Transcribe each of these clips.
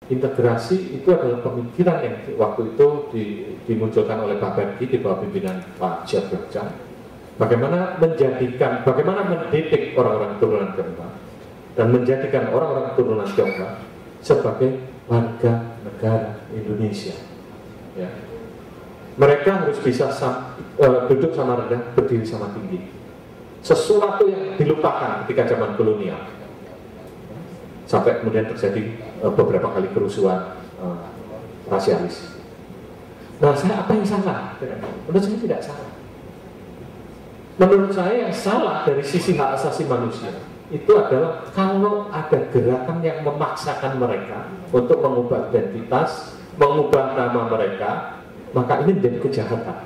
integrasi itu adalah pemikiran yang waktu itu dimunculkan oleh Pak Bergi di bawah pimpinan Pak Jia Berjang. Bagaimana mendidik orang-orang keturunan Tionghoa dan menjadikan orang-orang keturunan Tionghoa sebagai warga negara Indonesia. Ya. Mereka harus bisa duduk sama rendah, berdiri sama tinggi. Sesuatu yang dilupakan ketika zaman kolonial. Sampai kemudian terjadi beberapa kali kerusuhan rasialis. Nah, apa yang salah? Menurut saya tidak salah. Menurut saya yang salah dari sisi hak asasi manusia itu adalah kalau ada gerakan yang memaksakan mereka untuk mengubah identitas, mengubah nama mereka, maka ini menjadi kejahatan.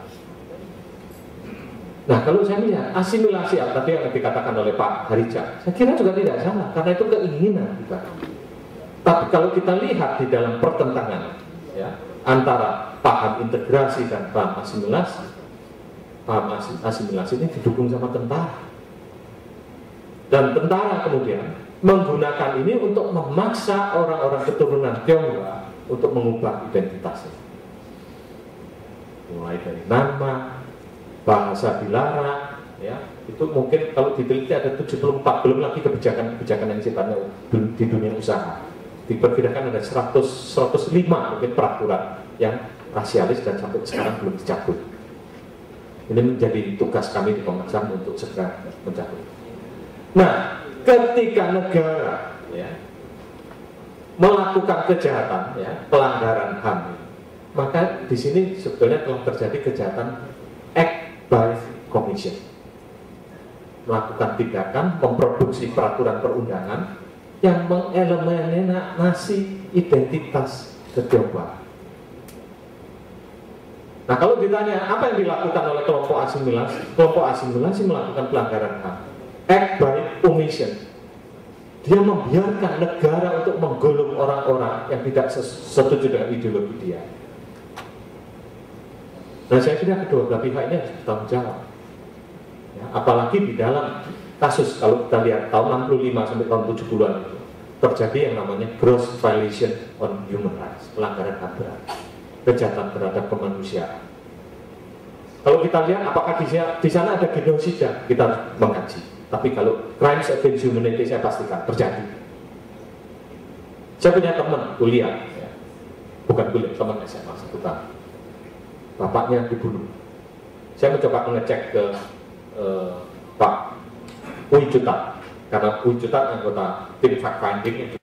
Nah, kalau saya lihat asimilasi tadi yang dikatakan oleh Pak Harija, saya kira juga tidak salah karena itu keinginan kita. Tapi kalau kita lihat di dalam pertentangan ya, antara paham integrasi dan paham asimilasi ini didukung sama tentara. Dan tentara kemudian menggunakan ini untuk memaksa orang-orang keturunan Tionghoa untuk mengubah identitasnya. Mulai dari nama, bahasa dilarang, ya, itu mungkin kalau diteliti ada 74, belum lagi kebijakan yang sifatnya di dunia usaha. Diperkirakan ada 105 mungkin peraturan yang rasialis dan sampai sekarang belum dicabut. Ini menjadi tugas kami di Komnas HAM untuk segera mencabut. Nah, ketika negara ya, melakukan kejahatan, ya, pelanggaran HAM, maka di sini sebetulnya telah terjadi kejahatan act by commission, melakukan tindakan memproduksi peraturan perundangan yang mengeliminasi identitas Tionghoa. Nah, kalau ditanya apa yang dilakukan oleh kelompok asimilasi melakukan pelanggaran HAM, act by omission. Dia membiarkan negara untuk menggulung orang-orang yang tidak setuju dengan ideologi dia. Nah, saya kira kedua belah pihak ini harus bertanggung jawab. Ya, apalagi di dalam kasus, kalau kita lihat tahun 65 sampai tahun 70-an itu, terjadi yang namanya gross violation on human rights, pelanggaran HAM berat, kejahatan terhadap kemanusiaan. Kalau kita lihat apakah di sana ada genosida, kita harus mengkaji. Tapi kalau crimes against humanity saya pastikan terjadi. Saya punya teman kuliah, ya, bukan kuliah, teman SMA satu tahun. Bapaknya dibunuh. Saya mencoba mengecek ke Pak Uy Jutat, karena Uy Jutat anggota tim fact finding